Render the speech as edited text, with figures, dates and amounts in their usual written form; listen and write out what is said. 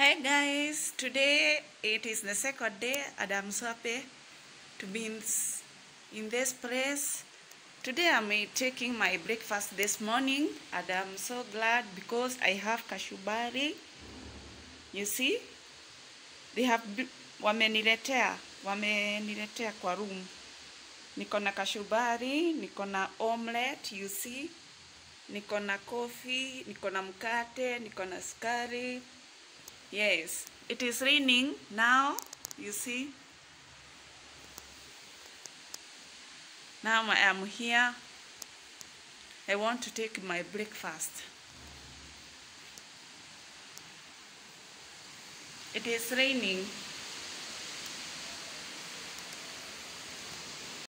Hi guys, today it is the second day and I'm so happy to be in this place. Today I'm taking my breakfast this morning and I'm so glad because I have kashubari. You see, they have wameniletea kwa room. Niko na kashubari, niko na omelette, you see. Niko na coffee, niko na mkate, niko na sukari. Yes, it is raining now, you see. Now I am here. I want to take my breakfast. It is raining.